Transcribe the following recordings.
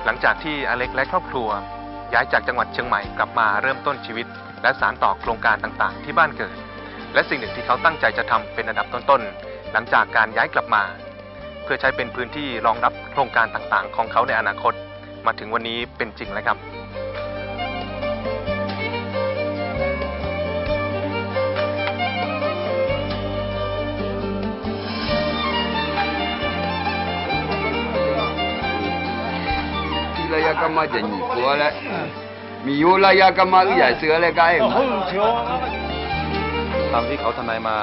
หลังจากที่อเล็กและครอบครัวย้ายจากจังหวัดเชียงใหม่กลับมาเริ่มต้นชีวิตและสานต่อโครงการต่างๆที่บ้านเกิดและสิ่งหนึ่งที่เขาตั้งใจจะทำเป็นอันดับต้นๆหลังจากการย้ายกลับมาเพื่อใช้เป็นพื้นที่รองรับโครงการต่างๆของเขาในอนาคตมาถึงวันนี้เป็นจริงแล้วครับ了要干嘛就你过来，没有了要干嘛也是来干嘛。 ตามที่เขาทนายมา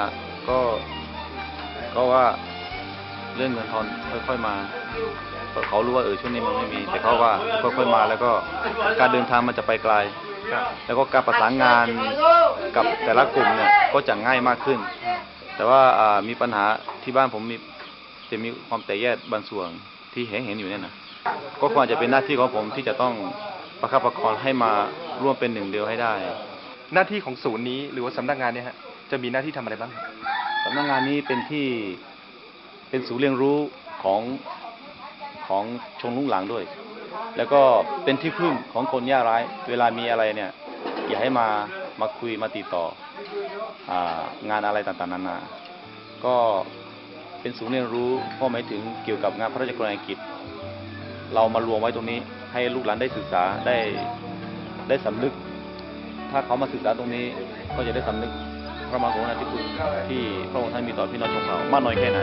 ก็ว่าเรื่องเงินทอนค่อยๆมาเขารู้ว่าช่วงนี้มันไม่มีแต่เขาว่าค่อยๆมาแล้วก็การเดินทางมันจะไปไกลแล้วก็การประสานงานกับแต่ละกลุ่มเนี่ยก็จะง่ายมากขึ้นแต่ว่ามีปัญหาที่บ้านผมจะมีความแตกแยกบางส่วนที่เห็นอยู่เนี่ยนะก็ควรจะเป็นหน้าที่ของผมที่จะต้องประคับประคองให้มาร่วมเป็นหนึ่งเดียวให้ได้หน้าที่ของศูนย์นี้หรือว่าสำนักงานเนี่ยฮะจะมีหน้าที่ทำอะไรบ้างสำนักงานนี้เป็นศูนย์เรียนรู้ของชงลุงหลังด้วยแล้วก็เป็นที่พึ่งของคนยากไร้เวลามีอะไรเนี่ยอย่าให้มาคุยมาติดต่องานอะไรต่างๆนานาก็เป็นศูนย์เรียนรู้ก็หมายถึงเกี่ยวกับงานพระราชกรณียกิจเรามารวมไว้ตรงนี้ให้ลูกหลานได้ศึกษาได้สำนึกถ้าเขามาศึกษาตรงนี้ก็จะได้สำนึกพระมหากรุณาธิคุณที่พระองค์ท่านมีต่อพี่น้องชนเผ่ามากน้อยแค่ไหน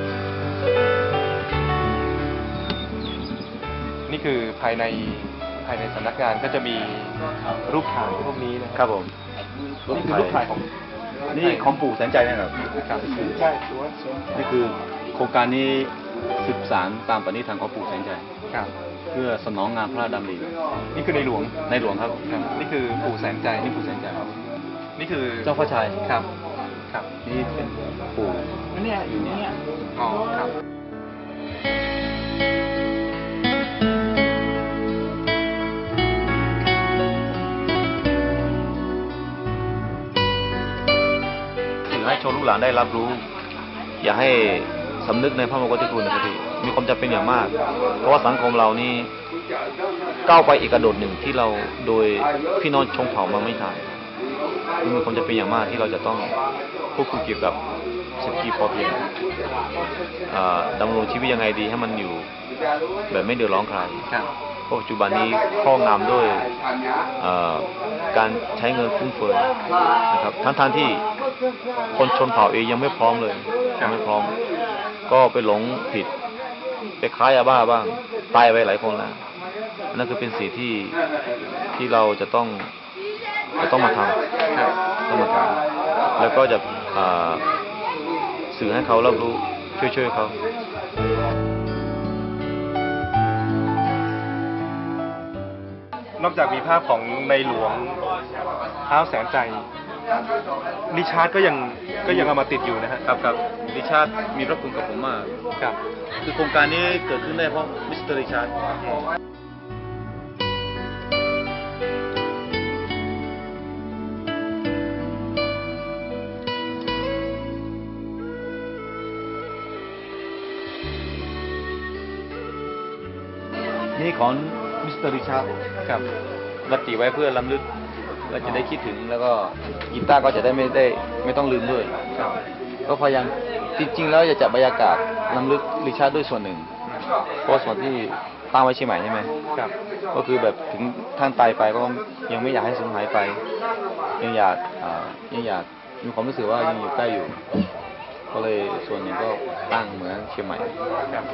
นี่คือภายในสำนักงานก็จะมีรูปถ่ายพวกนี้นะครับผมนี่คือรูปถ่ายของนี่ของปู่แสนใจนะครับนี่คือโครงการนี้สืบสานตามปณิธานของปู่แสนใจเพื่อสนองงานพระราชดำรินี่คือในหลวงครับนี่คือปู่แสนใจนี่ปู่แสนใจครับนี่คือเจ้าพระชัยครับนี่เป็นปู่เนี่ยอยู่เนี่ยอ๋อครับให้ชนลูกหลานได้รับรู้อย่าให้สำนึกในพระมหากรุณาธิคุณนะครับพี่มีความจำเป็นอย่างมากเพราะว่าสังคมเรานี่ก้าวไปอีกกระโดดหนึ่งที่เราโดยพี่น้องชนเผ่ามาไม่ทันมีความจำเป็นอย่างมากที่เราจะต้องพูดคุยเกี่ยวกับเศรษฐกิจพอเพียงดำรงชีวิตยังไงดีให้มันอยู่แบบไม่เดือดร้อนใครปัจจุบันนี้ครอบงำด้วยการใช้เงินฟุ่มเฟือยนะครับทั้งที่คนชนเผ่าเองยังไม่พร้อมเลยยังไม่พร้อมก็ไปหลงผิดไปค้ายาบ้าบ้างตายไปหลายคนแล้วนั่นคือเป็นสิ่งที่เราจะต้องมาทำแล้วก็จะสื่อให้เขารับรู้ช่วยเขานอกจากมีภาพของในหลวงเท้าแสนใจริชาร์ดก็ยังเอามาติดอยู่นะฮะครับริชาร์ดมีพระคุณกับผมมากครับคือโครงการนี้เกิดขึ้นได้เพราะมิสเตอร์ริชาร์ดนี่ของมิสเตอร์ริชาร์ดครับรัติไว้เพื่อล้ำลึกเราจะได้คิดถึงแล้วก็กีตาร์ก็จะได้ไม่ต้องลืมด้วยก็พยายามจริงๆแล้วจะจับบรรยากาศล้ำลึกริชาร์ดด้วยส่วนหนึ่งเพราะส่วนที่ตั้งไว้เชียงใหม่ใช่ไหมครับก็คือแบบถึงท่านตายไปก็ยังไม่อยากให้สูญหายไปยังอยากมีความรู้สึกว่ายังอยู่ใกล้อยู่ก็เลยส่วนหนึ่งก็ตั้งเหมือนเชียงใหม่ครับ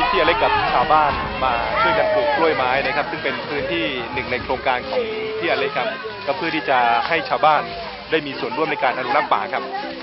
พี่อเล็กกับชาวบ้านมาช่วยกันปลูกกล้วยไม้นะครับซึ่งเป็นพื้นที่หนึ่งในโครงการของพี่อเล็กครับก็เพื่อที่จะให้ชาวบ้านได้มีส่วนร่วมในการอนุรักษ์ป่าครับ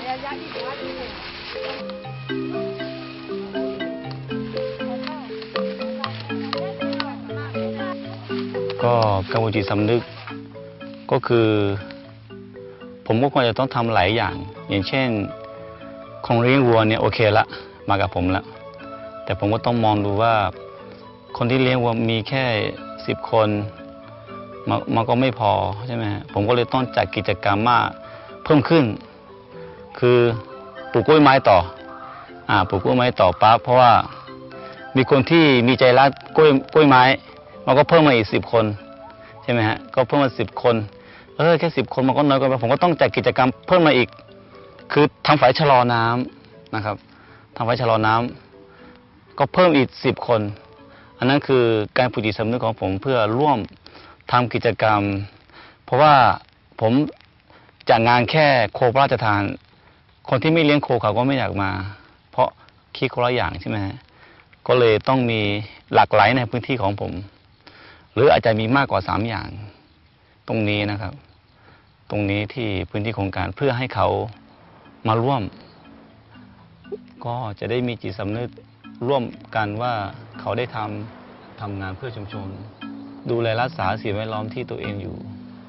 ก็กรรมจิตสำนึกก็คือ ผมก็ควรจะต้องทำหลายอย่าง อย่างเช่นคนเลี้ยงวัวเนี่ยโอเคละมากับผมแล้วแต่ผมก็ต้องมองดูว่าคนที่เลี้ยงวัวมีแค่10 คนมันก็ไม่พอใช่ไหมผมก็เลยต้องจัดกิจกรรมมากเพิ่มขึ้น คือปลูกกล้วยไม้ต่อปลูกกล้วยไม้ต่อปั๊บเพราะว่ามีคนที่มีใจรักกล้วยไม้มันก็เพิ่มมาอีก10 คนใช่ไหมฮะก็เพิ่มมา10 คนแค่10 คนมันก็น้อยเกินไปผมก็ต้องจัดกิจกรรมเพิ่มมาอีกคือทำฝายชะลอน้ำนะครับทำฝายชะลอน้ำก็เพิ่มอีก10 คนอันนั้นคือการปลูกจิตสำนึกของผมเพื่อร่วมทำกิจกรรมเพราะว่าผมจากงานแค่โคพระราชทานคนที่ไม่เลี้ยงโคเขาก็ไม่อยากมา เพราะคิดคนละอย่างใช่ไหมฮะก็เลยต้องมีหลากหลายในพื้นที่ของผมหรืออาจจะมีมากกว่า3 อย่างตรงนี้นะครับตรงนี้ที่พื้นที่โครงการเพื่อให้เขามาร่วมก็จะได้มีจิตสำนึกร่วมกันว่าเขาได้ทำงานเพื่อชุมชนดูแลรักษาสิ่งแวดล้อมที่ตัวเองอยู่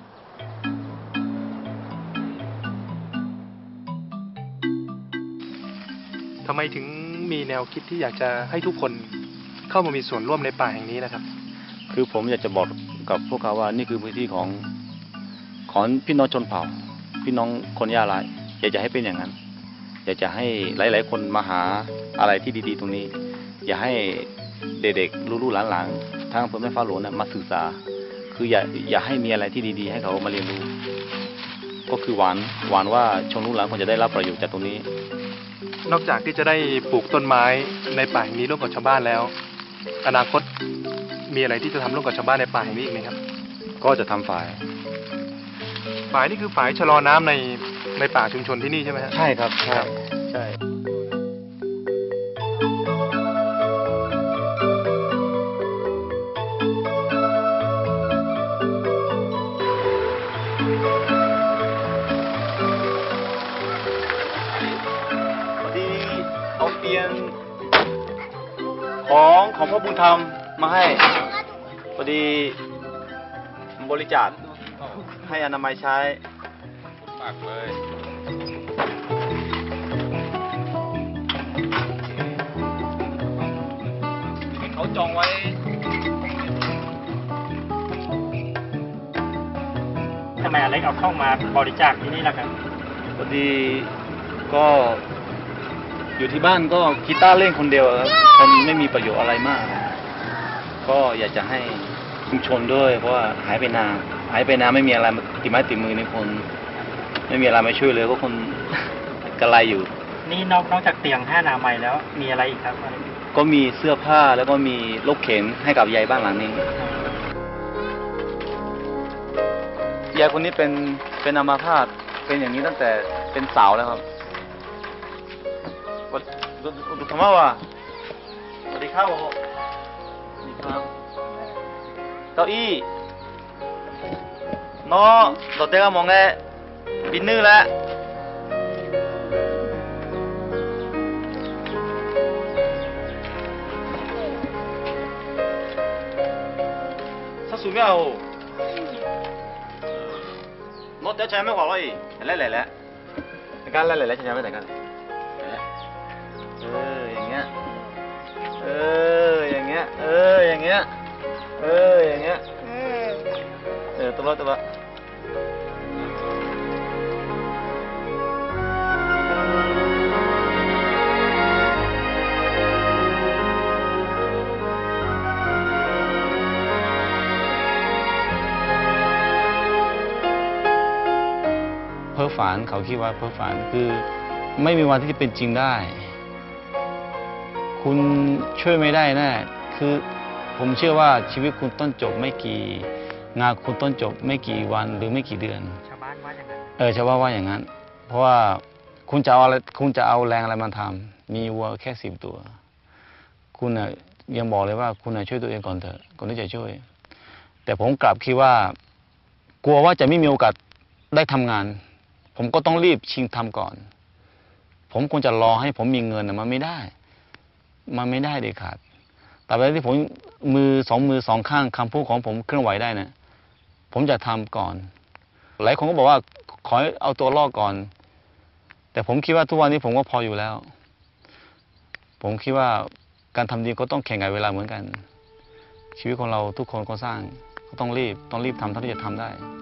ทำไมถึงมีแนวคิดที่อยากจะให้ทุกคนเข้ามามีส่วนร่วมในป่าแห่งนี้นะครับคือผมอยากจะบอกกับพวกเขาว่านี่คือพื้นที่ของพี่น้องชนเผ่าพี่น้องคนยากไร้อยากจะให้เป็นอย่างนั้นอยากจะให้หลายๆคนมาหาอะไรที่ดีๆตรงนี้อย่าให้เด็กๆลูกๆหลานๆทางอำเภอแม่ฟ้าหลวงมาศึกษาคืออย่าให้มีอะไรที่ดีๆให้เขามาเรียนรู้ก็คือหวานว่าชนลูกหลานควรจะได้รับประโยชน์จากตรงนี้นอกจากที่จะได้ปลูกต้นไม้ในป่าแห่งนี้ร่วมกับชาวบ้านแล้วอนาคตมีอะไรที่จะทำร่วมกับชาวบ้านในป่าแห่งนี้อีกไหมครับก็จะทำฝ่ายนี่คือฝ่ายชะลอน้ำในป่าชุมชนที่นี่ใช่ไหมครับใช่ครับใช่เอาเตียงของพระบุญธรรมมาให้พอดีบริจาคให้อนามัยใช้มากเลยเขาจองไว้ทำไมอเล็กเอาเข้ามาบริจาคที่นี่ล่ะครับพอดีก็อยู่ที่บ้านก็กีตาร์เล่นคนเดียวครับมันไม่มีประโยชน์อะไรมากก็อยากจะให้ชุมชนด้วยเพราะว่าหายไปนานไม่มีอะไรมาติดไม้ติดมือในคนไม่มีอะไรมาช่วยเลยก็คนกระไรอยู่นี่นอกจากเตียงให้อนามัยแล้วมีอะไรอีกครับก็มีเสื้อผ้าแล้วก็มีรถเข็นให้กับยายบ้านหลังนี้ยายคนนี้เป็นอัมพาตเป็นอย่างนี้ตั้งแต่เป็นสาวแล้วครับดูทำไมวะสวัสดีครับสวัสดีครับเก้าอี้น้องดอกเตก็มองแง่บินนื่อแล้วถ้าสูงไม่เอาน้องเดี๋ยวใช้ไม่หวานเลยแหละในการแหละใช้ไม่แต่กันอย่างเงี้ยอย่างเงี้ยอย่างเงี้ยตัวเพ้อฝันเขาคิดว่าเพ้อฝันคือไม่มีวันที่จะเป็นจริงได้คุณช่วยไม่ได้แน่คือผมเชื่อว่าชีวิตคุณต้นจบไม่กี่งานคุณต้นจบไม่กี่วันหรือไม่กี่เดือนชาวบ้านว่าอย่างนั้นชาวบ้านว่าอย่างนั้นเพราะว่าคุณจะเอาแรงอะไรมาทำมีวัวแค่10 ตัวคุณยังบอกเลยว่าคุณช่วยตัวเองก่อนเถอะก่อนที่จะช่วย แต่ผมกลับคิดว่ากลัวว่าจะไม่มีโอกาสได้ทำงาน ผมก็ต้องรีบชิงทำก่อน ผมคงจะรอให้ผมมีเงินมันไม่ได้เด็ดขาดแต่เวลาที่ผมมือสองข้างคำพูดของผมเคลื่อนไหวได้นะผมจะทำก่อนหลายคนก็บอกว่าขอเอาตัวรอดก่อน แต่ผมคิดว่าทุกวันนี้ผมก็พออยู่แล้ว ผมคิดว่าการทำดีก็ต้องแข่งกับเวลาเหมือนกัน ชีวิตของเราทุกคนก็สร้างก็ต้องรีบทำเท่าที่จะทำได้